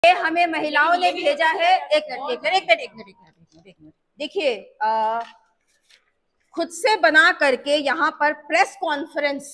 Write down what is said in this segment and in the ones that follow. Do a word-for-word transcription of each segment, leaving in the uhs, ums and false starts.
हमें महिलाओं ने भेजा है। एक मिनट एक मिनट एक मिनट एक मिनट एक मिनट एक मिनट देखिए, खुद से बना करके यहाँ पर प्रेस कॉन्फ्रेंस,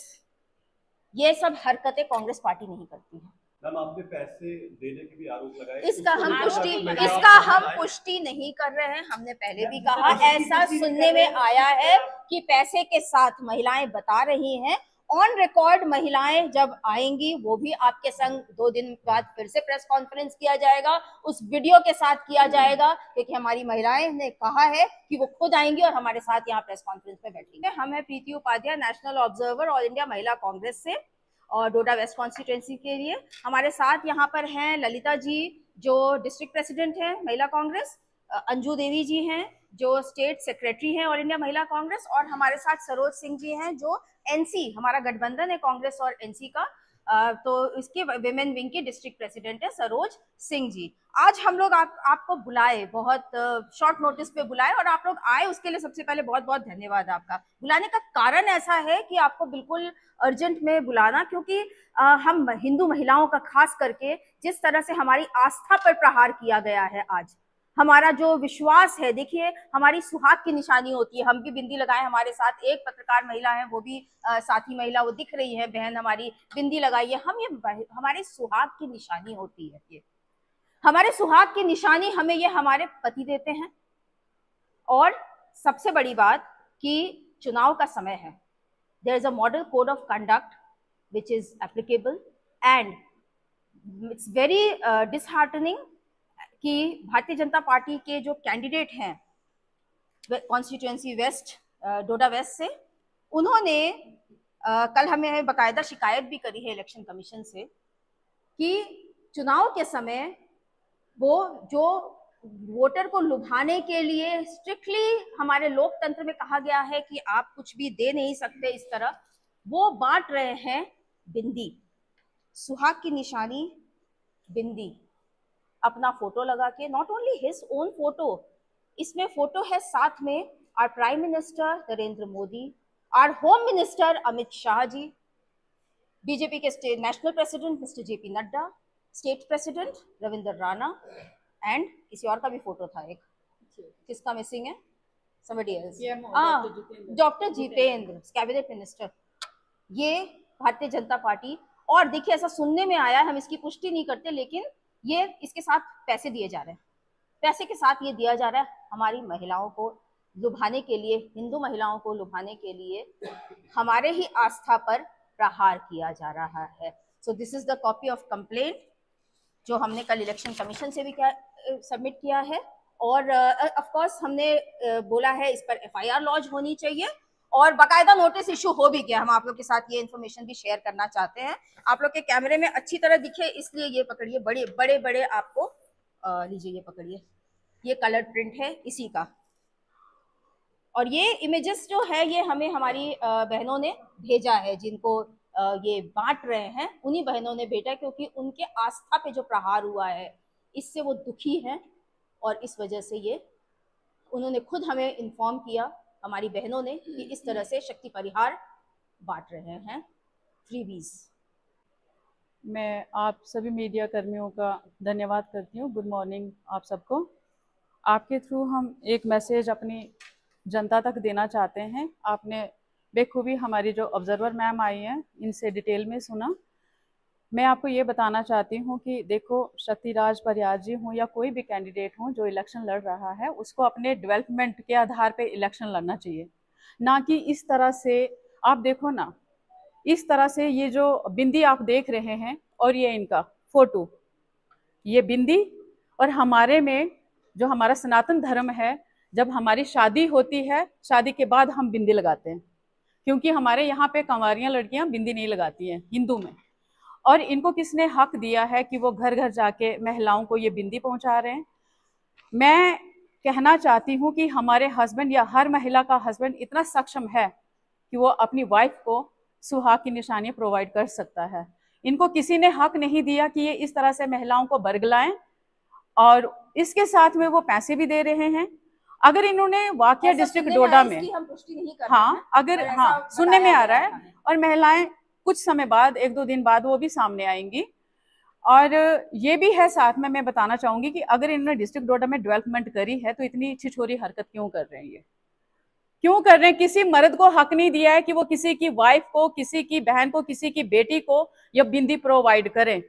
ये सब हरकतें कांग्रेस पार्टी नहीं करती है। मैम, आपने पैसे देने के भी आरोप लगाए। इसका हम पुष्टि इसका हम पुष्टि नहीं कर रहे हैं। हमने पहले भी कहा, ऐसा सुनने में आया है कि पैसे के साथ महिलाएं बता रही हैं। ऑन रिकॉर्ड महिलाएं जब आएंगी वो भी आपके संग दो दिन बाद फिर से प्रेस कॉन्फ्रेंस किया जाएगा, उस वीडियो के साथ किया जाएगा, क्योंकि हमारी महिलाएं ने कहा है कि वो खुद आएंगी और हमारे साथ यहाँ प्रेस कॉन्फ्रेंस में बैठेंगे। हम है Preeti Upadhyay, national observer all India Mahila Congress से और डोडा वेस्ट कॉन्स्टिट्यूएंसी के लिए। हमारे साथ यहाँ पर हैं ललिता जी जो डिस्ट्रिक्ट प्रेसिडेंट हैं महिला कांग्रेस, अंजू देवी जी हैं जो स्टेट सेक्रेटरी हैं ऑल इंडिया महिला कांग्रेस, और हमारे साथ सरोज सिंह जी हैं जो एनसी, हमारा गठबंधन है कांग्रेस और एनसी का, तो इसके विमेन विंग की डिस्ट्रिक्ट प्रेसिडेंट है सरोज सिंह जी। आज हम लोग आप आपको बुलाए, बहुत शॉर्ट नोटिस पे बुलाए और आप लोग आए, उसके लिए सबसे पहले बहुत बहुत धन्यवाद आपका। बुलाने का कारण ऐसा है कि आपको बिल्कुल अर्जेंट में बुलाना, क्योंकि आ, हम हिंदू महिलाओं का खास करके जिस तरह से हमारी आस्था पर प्रहार किया गया है, आज हमारा जो विश्वास है, देखिए हमारी सुहाग की निशानी होती है, हम भी बिंदी लगाए, हमारे साथ एक पत्रकार महिला है वो भी आ, साथी महिला, वो दिख रही है बहन हमारी, बिंदी लगाई है, हम ये हमारे सुहाग की निशानी होती है। ये हमारे सुहाग की निशानी हमें ये हमारे पति देते हैं। और सबसे बड़ी बात कि चुनाव का समय है, there is a model code of conduct which is applicable and it's very disheartening कि भारतीय जनता पार्टी के जो कैंडिडेट हैं कॉन्स्टिट्यूएंसी वेस्ट, डोडा वेस्ट से, उन्होंने आ, कल हमें बकायदा शिकायत भी करी है इलेक्शन कमीशन से कि चुनाव के समय वो जो वोटर को लुभाने के लिए स्ट्रिक्टली हमारे लोकतंत्र में कहा गया है कि आप कुछ भी दे नहीं सकते, इस तरह वो बांट रहे हैं बिंदी, सुहाग की निशानी बिंदी, अपना फोटो लगा के, not only his own photo, इसमें फोटो है साथ में our prime minister Narendra Modi, our home minister Amit Shah ji, BJP के state national president mister JP Nadda, state president Ravindra Rana, and किसी और का भी फोटो था, एक किसका मिसिंग है, somebody else, doctor Jitendra cabinet minister. ये भारतीय जनता पार्टी, और देखिए ऐसा सुनने में आया है, हम इसकी पुष्टि नहीं करते, लेकिन ये इसके साथ पैसे दिए जा रहे हैं, पैसे के साथ ये दिया जा रहा है हमारी महिलाओं को लुभाने के लिए, हिंदू महिलाओं को लुभाने के लिए, हमारे ही आस्था पर प्रहार किया जा रहा है। So this is the copy of complaint जो हमने कल इलेक्शन कमीशन से भी क्या सबमिट किया है, और ऑफ uh, कोर्स हमने uh, बोला है इस पर एफ आई आर लॉन्च होनी चाहिए और बाकायदा नोटिस इशू हो भी गया। हम आप लोग के साथ ये इन्फॉर्मेशन भी शेयर करना चाहते हैं, आप लोग के कैमरे में अच्छी तरह दिखे इसलिए ये पकड़िए, बड़े बड़े बड़े आपको लीजिए, ये पकड़िए, ये कलर प्रिंट है इसी का, और ये इमेजेस जो है ये हमें हमारी बहनों ने भेजा है, जिनको ये बांट रहे हैं उन्हीं बहनों ने भेजा, क्योंकि उनके आस्था पे जो प्रहार हुआ है इससे वो दुखी हैं, और इस वजह से ये उन्होंने खुद हमें इन्फॉर्म किया हमारी बहनों ने कि इस तरह से शक्ति परिहार बांट रहे हैं, फ्रीबीज। मैं आप सभी मीडिया कर्मियों का धन्यवाद करती हूँ। गुड मॉर्निंग आप सबको। आपके थ्रू हम एक मैसेज अपनी जनता तक देना चाहते हैं। आपने बेखूबी हमारी जो ऑब्जर्वर मैम आई हैं इनसे डिटेल में सुना। मैं आपको ये बताना चाहती हूँ कि देखो, शक्तिराज परिहार जी हों या कोई भी कैंडिडेट हो जो इलेक्शन लड़ रहा है, उसको अपने डेवलपमेंट के आधार पे इलेक्शन लड़ना चाहिए, ना कि इस तरह से। आप देखो ना, इस तरह से ये जो बिंदी आप देख रहे हैं और ये इनका फोटो, ये बिंदी, और हमारे में जो हमारा सनातन धर्म है, जब हमारी शादी होती है, शादी के बाद हम बिंदी लगाते हैं, क्योंकि हमारे यहाँ पे कंवारियाँ लड़कियाँ बिंदी नहीं लगाती हैं हिंदू में। और इनको किसने हक दिया है कि वो घर घर जाके महिलाओं को ये बिंदी पहुंचा रहे हैं? मैं कहना चाहती हूँ कि हमारे हस्बैंड या हर महिला का हस्बैंड इतना सक्षम है कि वो अपनी वाइफ को सुहाग की निशानी प्रोवाइड कर सकता है। इनको किसी ने हक नहीं दिया कि ये इस तरह से महिलाओं को बरगलाएं, और इसके साथ में वो पैसे भी दे रहे हैं। अगर इन्होंने वाकया डिस्ट्रिक्ट डोडा में, हम पुष्टि नहीं कर हाँ अगर हाँ सुनने में आ रहा है, और महिलाएं कुछ समय बाद, एक दो दिन बाद वो भी सामने आएंगी, और ये भी है साथ में मैं बताना चाहूंगी कि अगर इन्होंने डिस्ट्रिक्ट डोडा में डेवलपमेंट करी है तो इतनी छिछोरी हरकत क्यों कर रहे हैं, ये क्यों कर रहे हैं? किसी मर्द को हक नहीं दिया है कि वो किसी की वाइफ को, किसी की बहन को, किसी की बेटी को ये बिंदी प्रोवाइड करें।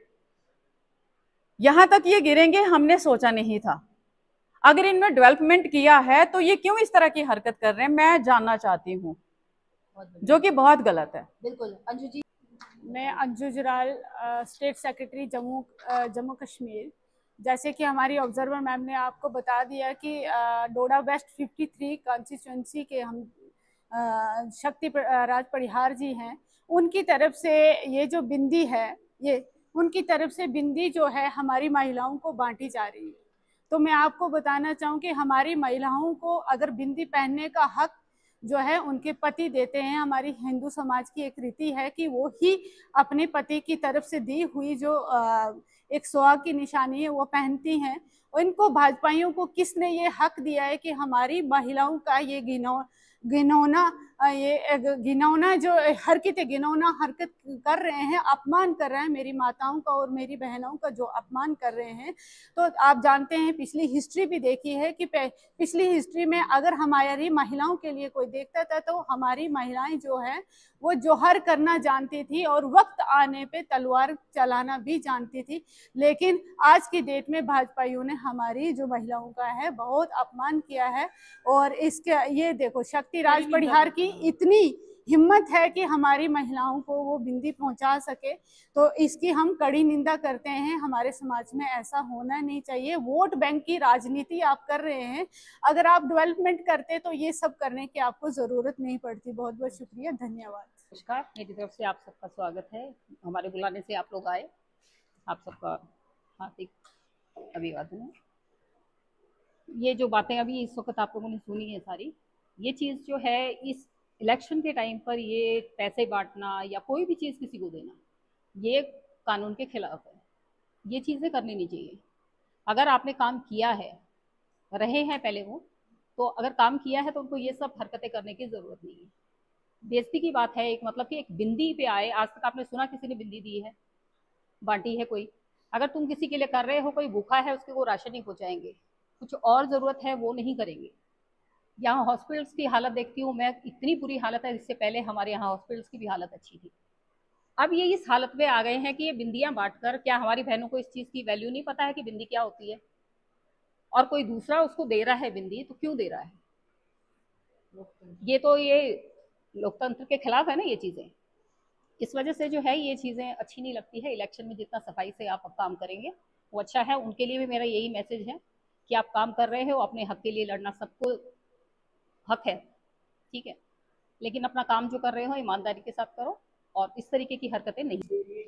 यहां तक ये गिरेंगे हमने सोचा नहीं था। अगर इनमें डेवलपमेंट किया है तो ये क्यों इस तरह की हरकत कर रहे हैं, मैं जानना चाहती हूँ, जो कि बहुत गलत है। बिल्कुल। अंजू जी। मैं अंजू जुराल, स्टेट सेक्रेटरी जम्मू जम्मू कश्मीर। जैसे कि हमारी ऑब्जर्वर मैम ने आपको बता दिया कि डोडा वेस्ट तिरेपन कॉन्स्टिट्यूंसी के हम आ, शक्ति राज परिहार जी हैं, उनकी तरफ से ये जो बिंदी है, ये उनकी तरफ से बिंदी जो है हमारी महिलाओं को बांटी जा रही है। तो मैं आपको बताना चाहूँ कि हमारी महिलाओं को अगर बिंदी पहनने का हक जो है उनके पति देते हैं। हमारी हिंदू समाज की एक रीति है कि वो ही अपने पति की तरफ से दी हुई जो एक सुहाग की निशानी है वो पहनती हैं। इनको भाजपाइयों को किसने ये हक दिया है कि हमारी महिलाओं का ये गिनौ घिनौना ये घिनौना जो हरकतें घिनौना हरकत कर रहे हैं, अपमान कर रहे हैं, मेरी माताओं का और मेरी बहनों का जो अपमान कर रहे हैं। तो आप जानते हैं, पिछली हिस्ट्री भी देखी है कि पिछली हिस्ट्री में अगर हमारी महिलाओं के लिए कोई देखता था तो हमारी महिलाएं जो है वो जोहर करना जानती थी और वक्त आने पे तलवार चलाना भी जानती थी। लेकिन आज की डेट में भाजपाइयों ने हमारी जो महिलाओं का है बहुत अपमान किया है। और इसके ये देखो, शक्ति राज परिहार की इतनी हिम्मत है कि हमारी महिलाओं को वो बिंदी पहुंचा सके, तो इसकी हम कड़ी निंदा करते हैं। हमारे समाज में ऐसा होना नहीं चाहिए। वोट बैंक की राजनीति आप कर रहे हैं। अगर आप डेवलपमेंट करते तो ये सब करने की आपको जरूरत नहीं पड़ती। बहुत बहुत शुक्रिया, धन्यवाद। नमस्कार, मेरी तरफ से आप सबका स्वागत है। हमारे बुलाने से आप लोग आए, आप सबका हार्दिक अभिवादन है। ये जो बातें अभी इस वक्त आप लोगों ने सुनी है सारी, ये चीज़ जो है इस इलेक्शन के टाइम पर ये पैसे बांटना या कोई भी चीज़ किसी को देना, ये कानून के खिलाफ है। ये चीज़ें करनी नहीं चाहिए। अगर आपने काम किया है, रहे हैं पहले वो, तो अगर काम किया है तो उनको ये सब हरकतें करने की ज़रूरत नहीं है। बेइज्जती की बात है। एक मतलब कि एक बिंदी पे आए, आज तक आपने सुना किसी ने बिंदी दी है, बांटी है कोई? अगर तुम किसी के लिए कर रहे हो, कोई भूखा है उसके वो राशन नहीं पहुँचाएंगे, कुछ और ज़रूरत है वो नहीं करेंगे। यहाँ हॉस्पिटल्स की हालत देखती हूँ मैं, इतनी बुरी हालत है। इससे पहले हमारे यहाँ हॉस्पिटल्स की भी हालत अच्छी थी। अब ये इस हालत में आ गए हैं कि ये बिंदियाँ बांटकर, क्या हमारी बहनों को इस चीज़ की वैल्यू नहीं पता है कि बिंदी क्या होती है? और कोई दूसरा उसको दे रहा है बिंदी, तो क्यों दे रहा है? ये तो ये लोकतंत्र के खिलाफ है ना ये चीज़ें। इस वजह से जो है ये चीज़ें अच्छी नहीं लगती है। इलेक्शन में जितना सफाई से आप काम करेंगे वो अच्छा है। उनके लिए भी मेरा यही मैसेज है कि आप काम कर रहे हो, अपने हक के लिए लड़ना सबको हक है, ठीक है, लेकिन अपना काम जो कर रहे हो ईमानदारी के साथ करो और इस तरीके की हरकतें नहीं।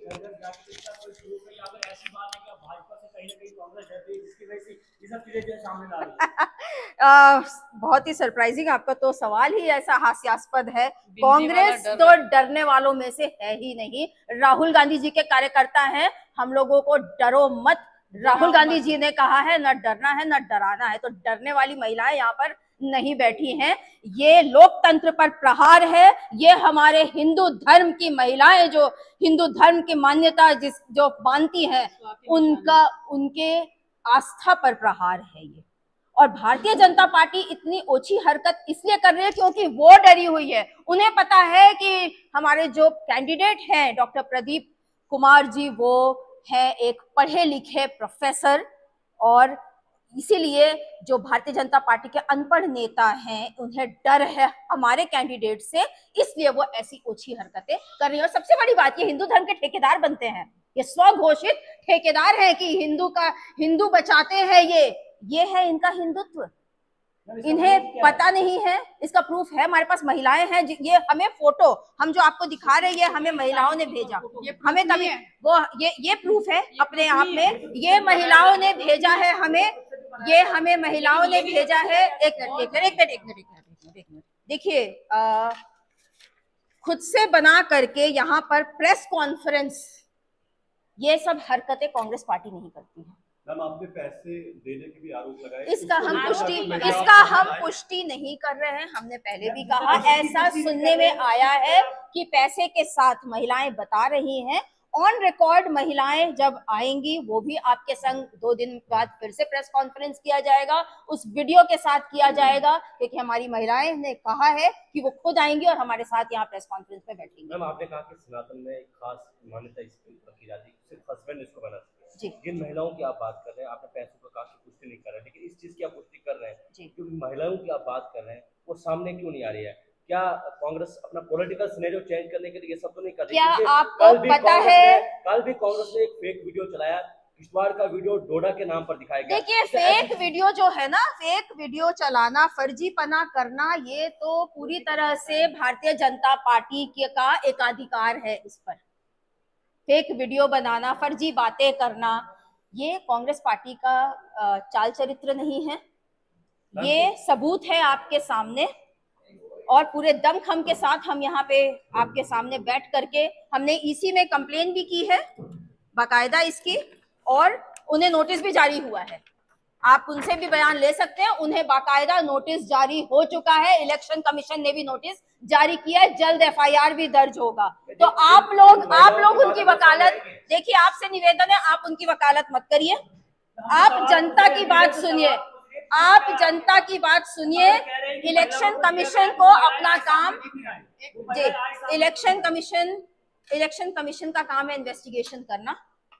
आ, बहुत ही सरप्राइजिंग, आपका तो सवाल ही ऐसा हास्यास्पद है। कांग्रेस तो डरने वालों में से है ही नहीं। राहुल गांधी जी के कार्यकर्ता हैं, हम लोगों को डरो मत। राहुल गांधी जी ने कहा है न डरना है न डराना है, तो डरने वाली महिलाएं यहाँ पर नहीं बैठी हैं। ये लोकतंत्र पर प्रहार है। ये हमारे हिंदू धर्म की महिलाएं जो हिंदू धर्म की मान्यता जिस जो मानती हैं, उनका उनके आस्था पर प्रहार है ये। और भारतीय जनता पार्टी इतनी ओछी हरकत इसलिए कर रही है क्योंकि वो डरी हुई है। उन्हें पता है कि हमारे जो कैंडिडेट हैं डॉक्टर प्रदीप कुमार जी, वो है एक पढ़े लिखे प्रोफेसर, और इसीलिए जो भारतीय जनता पार्टी के अनपढ़ नेता हैं उन्हें डर है हमारे कैंडिडेट से, इसलिए वो ऐसी ओछी हरकतें कर रही है। और सबसे बड़ी बात, ये हिंदू धर्म के ठेकेदार बनते हैं, ये स्वघोषित ठेकेदार हैं कि हिंदू का हिंदू बचाते हैं। ये ये है इनका हिंदुत्व। इन्हें पता नहीं है। इसका प्रूफ है हमारे पास महिलाएं हैं। ये हमें फोटो हम जो आपको दिखा रहे हैं हमें महिलाओं ने भेजा, हमें कभी वो ये ये प्रूफ है अपने आप में। ये महिलाओं ने भेजा है हमें, ये हमें महिलाओं ने भेजा है। एक मिनट एक मिनट एक मिनट एक मिनट एक मिनट देखिए, खुद से बना करके यहाँ पर प्रेस कॉन्फ्रेंस, ये सब हरकतें कांग्रेस पार्टी नहीं करती है। मैम, आपने पैसे देने के भी आरोप लगाए। इसका हम पुष्टि इसका हम पुष्टि नहीं कर रहे हैं। हमने पहले भी कहा, ऐसा सुनने में आया है कि पैसे के साथ महिलाएं बता रही हैं। ऑन रिकॉर्ड महिलाएं जब आएंगी वो भी आपके संग दो दिन बाद फिर से प्रेस कॉन्फ्रेंस किया जाएगा, उस वीडियो के साथ किया जाएगा, क्योंकि हमारी महिलाएं ने कहा है कि वो खुद आएंगी और हमारे साथ यहाँ प्रेस कॉन्फ्रेंस में बैठेंगी। मैम आपने कहा कि सनातन में एक खास मान्यता इसकी रखी जाती है, सिर्फ हस्बैंड इसको बना सकते हैं। जिन महिलाओं की आप बात कर रहे हैं, आपने पैसों पर काफी पुष्टि नहीं कर रहे, लेकिन इस चीज की आप पुष्टि कर रहे हैं, जो महिलाओं की आप बात कर रहे हैं वो सामने क्यों नहीं आ रही है? क्या कांग्रेस अपना पॉलिटिकल सिनेरियो चेंज करने के लिए ये सब तो नहीं कर रही? क्या आपको पता है, कल भी कांग्रेस ने एक फेक वीडियो चलाया, किश्तवाड़ का वीडियो डोडा के नाम पर दिखाया गया। देखिए फेक वीडियो जो है ना, फेक वीडियो चलाना, फर्जीपना करना, ये तो पूरी तरह से भारतीय जनता पार्टी के का एकाधिकार है। इस पर फेक वीडियो बनाना, फर्जी बातें करना, ये कांग्रेस पार्टी का चाल चरित्र नहीं है। ये सबूत है आपके सामने और पूरे दमखम के साथ हम यहाँ पे आपके सामने बैठ करके हमने ईसी में कंप्लेन भी की है बाकायदा इसकी, और उन्हें नोटिस भी जारी हुआ है। आप उनसे भी बयान ले सकते हैं, उन्हें बाकायदा नोटिस जारी हो चुका है, इलेक्शन कमीशन ने भी नोटिस जारी किया है, जल्द एफआईआर भी दर्ज होगा। तो आप लोग आप लोग उनकी वकालत, देखिए आपसे निवेदन है, आप उनकी वकालत मत करिए, आप जनता की बात सुनिए, आप जनता की बात सुनिए। इलेक्शन कमीशन को अपना काम, जी इलेक्शन कमीशन इलेक्शन कमीशन का काम है इन्वेस्टिगेशन करना।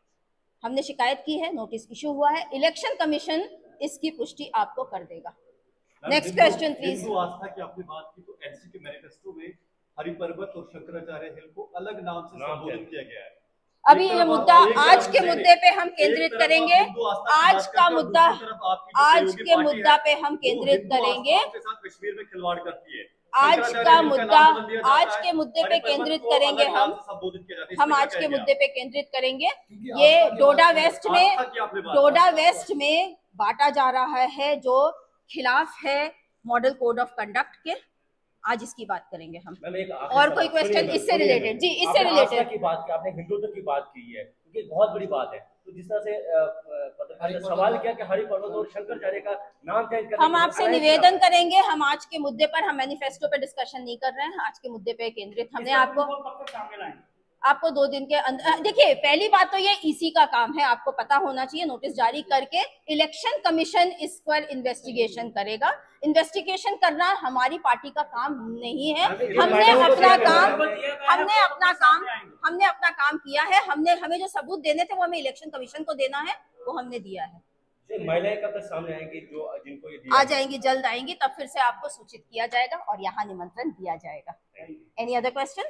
हमने शिकायत की है, नोटिस इशू हुआ है, इलेक्शन कमीशन इसकी पुष्टि आपको कर देगा। Next question please. हिंदू आस्था की आपने बात की, तो एनसी के मैनिफेस्टो में हरिपर्वत और शंकराचार्य हिल को अलग नाम से संबोधित किया गया है। अभी ये मुद्दा, आज के मुद्दे पे हम केंद्रित करेंगे, आज का मुद्दा आज के मुद्दा पे हम केंद्रित करेंगे, कश्मीर में खिलवाड़ करती है, आज का मुद्दा आज के मुद्दे पे केंद्रित करेंगे हम हम आज के मुद्दे पे केंद्रित करेंगे। ये डोडा वेस्ट में डोडा वेस्ट में बांटा जा रहा है, जो खिलाफ है मॉडल कोड ऑफ कंडक्ट के। आज इसकी बात करेंगे हम। और कोई क्वेश्चन इससे रिलेटेड? जी इससे रिलेटेड की बात की आपने, हिंदुत्व की बात की है, क्योंकि बहुत बड़ी बात है। तो जिस तरह से पत्रकार ने सवाल किया कि हरिपर्वत और शंकराचार्य का नाम चेंज करने, हम आपसे निवेदन करेंगे, हम आज के मुद्दे पर, हम मैनिफेस्टो पे डिस्कशन नहीं कर रहे हैं, आज के मुद्दे पे केंद्रित हमने आपको आपको दो दिन के अंदर, देखिए पहली बात तो ये ईसी का काम है, आपको पता होना चाहिए, नोटिस जारी करके इलेक्शन कमीशन इस पर इन्वेस्टिगेशन करेगा। इन्वेस्टिगेशन करना हमारी पार्टी का काम नहीं है, हमने अपना काम हमने अपना काम हमने अपना काम किया है। हमने हमें जो सबूत देने थे वो हमें इलेक्शन कमीशन को देना है, वो हमने दिया है। महिलाएं कब तक सामने आएंगी जो जिनको ये आ जाएंगी, जल्द आएंगी, तब फिर से आपको सूचित किया जाएगा और यहाँ निमंत्रण दिया जाएगा। Any other question?